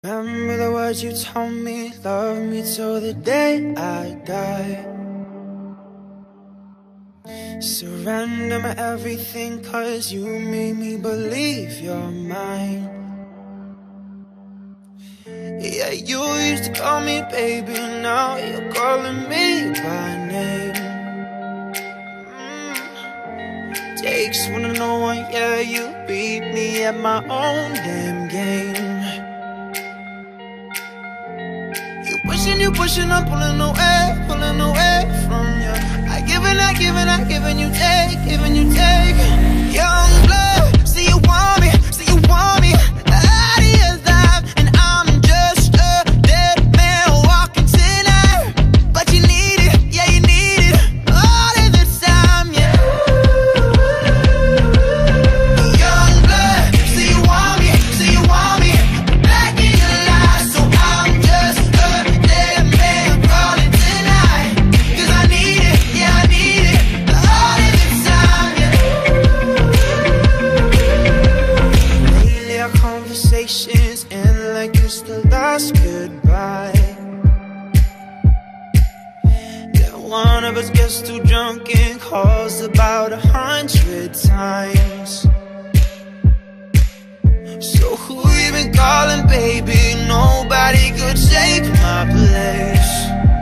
Remember the words you told me, love me till the day I die. Surrender my everything, cause you made me believe you're mine. Yeah, you used to call me baby, now you're calling me by name. Takes one to know one, yeah, you beat me at my own damn game. You pushing, I'm pulling away from you. I giving, you take. Young blood, see you want me, out of your life, and I'm just a dead man walking tonight. But you need it, yeah, you need it all of the time, yeah. Young blood, see you want me, back in your life, so I'm just a dead man crawling tonight. 'Cause I need it, yeah, I need it all of the time, yeah. Lately our conversations end like it's the last goodbye. Then one of us gets too drunk and calls about 100 times. So who you been calling, baby? Nobody could take my place.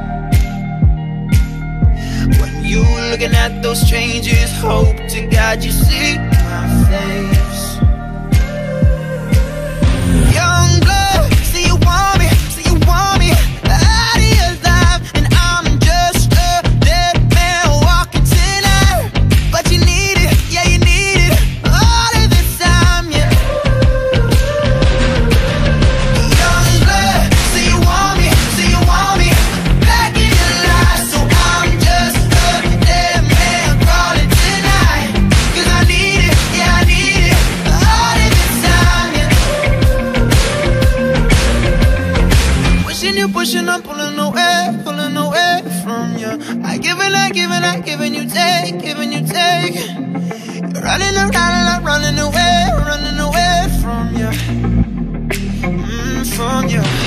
When you looking at those changes, hope to God you see my face. Young blood, see you want me, out of your life, and I'm just a dead man walking tonight. But you need it, yeah, you need it all of the time, yeah. Young blood, see you want me, back in your life, so I'm just a dead man crawling tonight. 'Cause I need it, yeah, I need it all of the time, yeah. You pushing, I'm pulling away from you. I giving, you take. You're running around and I'm running away from you, from you.